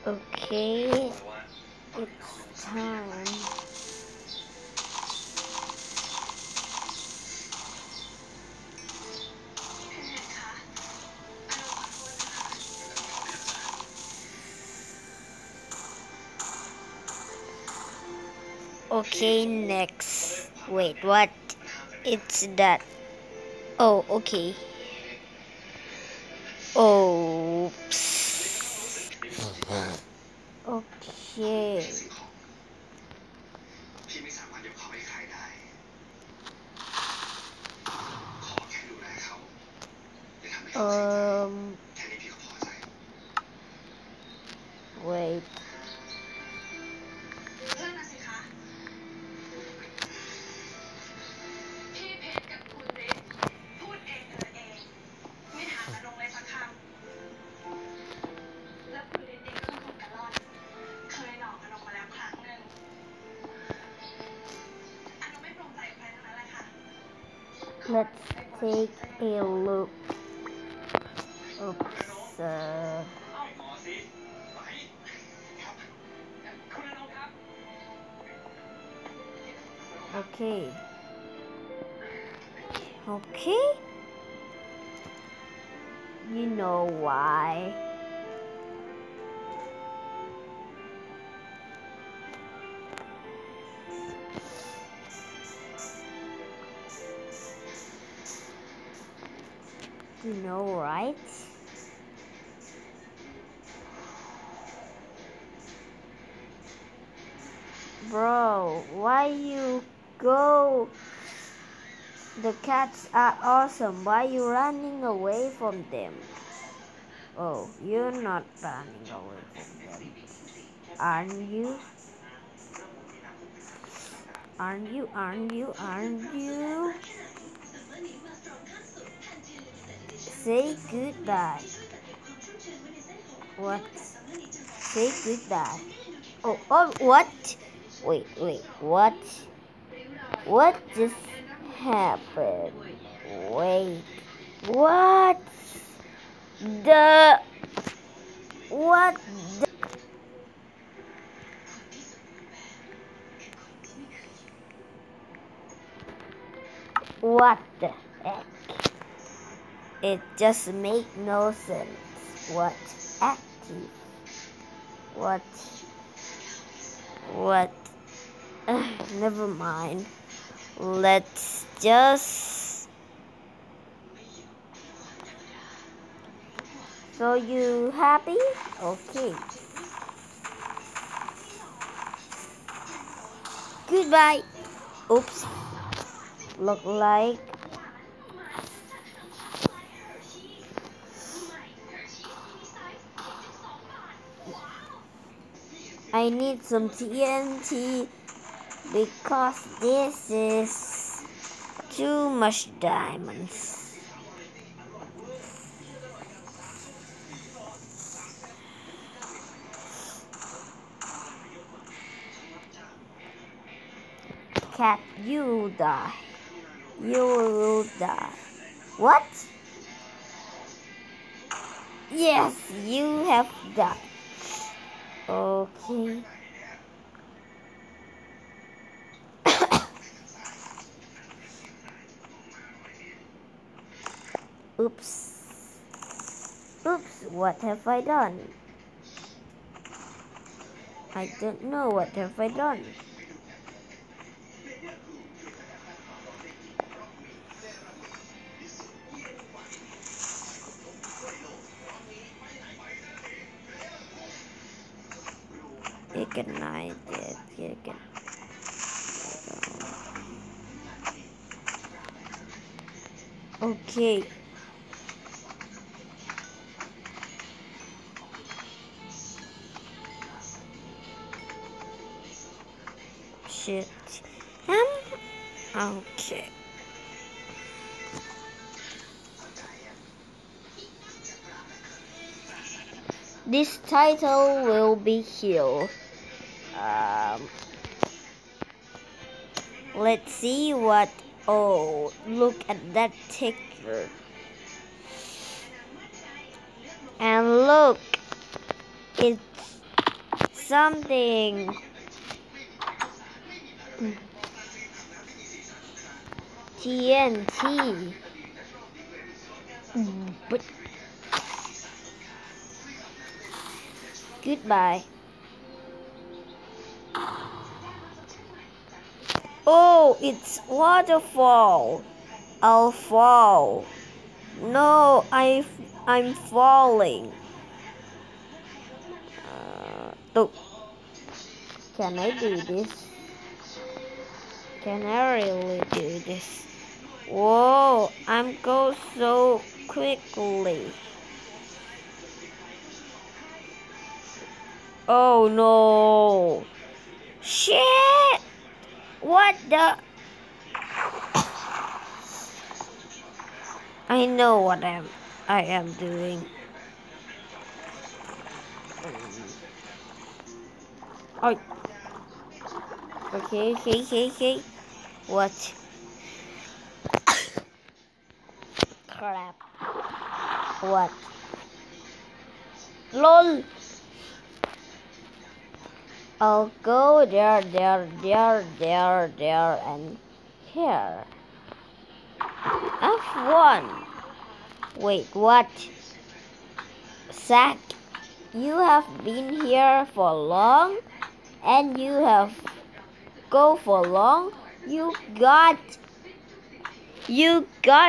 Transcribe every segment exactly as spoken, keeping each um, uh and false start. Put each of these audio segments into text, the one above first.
Okay, it's time. Okay, next. Wait, what? It's that. Oh, okay. Oops. Okay. Um. Wait. Let's take a look. Oops. Uh, okay. Okay. You know why? You know, right? Bro, why you go? The cats are awesome. Why you running away from them? Oh, you're not running away from them. Aren't you? Aren't you? Aren't you? Aren't you? Say goodbye. What? Say goodbye. Oh, oh, what? Wait, wait, what? What just happened? Wait, what? The... What the... What the heck? It just make no sense. What? Active? What? What? Uh, never mind. Let's just... So you happy? Okay. Goodbye. Oops. Look like... I need some T N T because this is too much diamonds. Cat, you will die. You will die. What? Yes, you have died. Okay. Oops. Oops, what have I done? I don't know what have I done. Ignite it. Ignite. Okay. Shit. Um. Okay. This title will be here. Um. Let's see what. Oh, look at that texture. And look, it's something. T N T. But goodbye. Oh, it's waterfall. I'll fall. No, I, I'm falling. Uh, look. Can I do this? Can I really do this? Whoa, I'm go so quickly. Oh no. Shit! What the? I know what I'm, I am doing. Oh. Okay, okay, okay, okay. What? Crap. What? LOL. I'll go there, there, there, there, there, and here. F one. Wait, what? Zack, you have been here for long, and you have go for long. You got, you got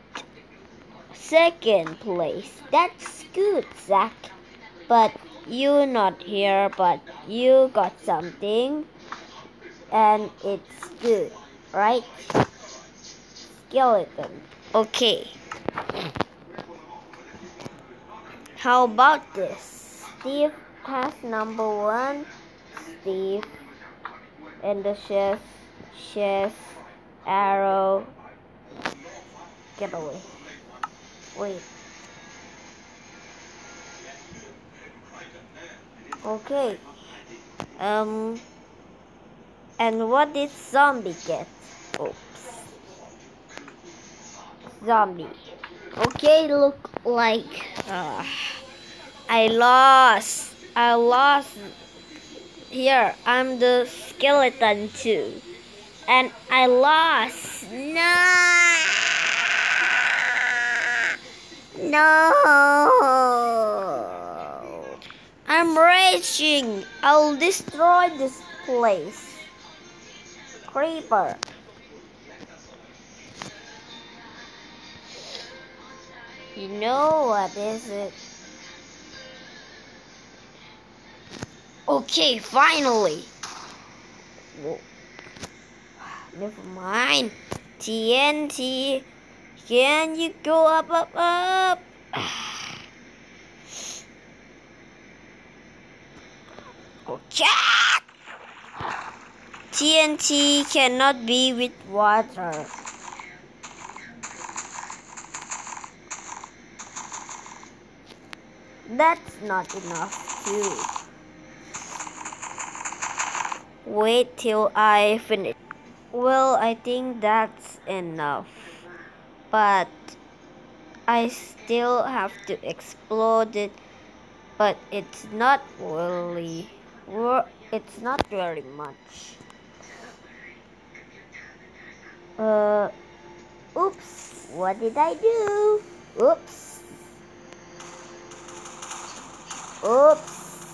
second place. That's good, Zack. But you not here, but you got something, and it's good, right? Skeleton. Okay. How about this? Steve has number one. Steve and the chef, chef, arrow. Get away. Wait. Okay. Um. And what did zombie get? Oops. Zombie. Okay, look like uh, I lost. I lost. Here, I'm the skeleton too. And I lost. No. No. I'm raging. I'll destroy this place. Creeper. You know what is it? Okay, finally. Whoa. Never mind. T N T. Can you go up, up, up? Okay. T N T cannot be with water. That's not enough too. Wait till I finish. Well, I think that's enough. But I still have to explode it. But it's not really, it's not very much. Uh, oops, what did I do? Oops. Oops.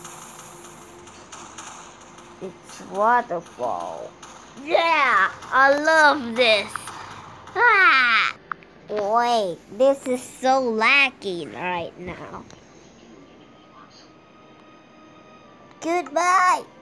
It's waterfall. Yeah, I love this. Ah! Wait, this is so laggy right now. Goodbye.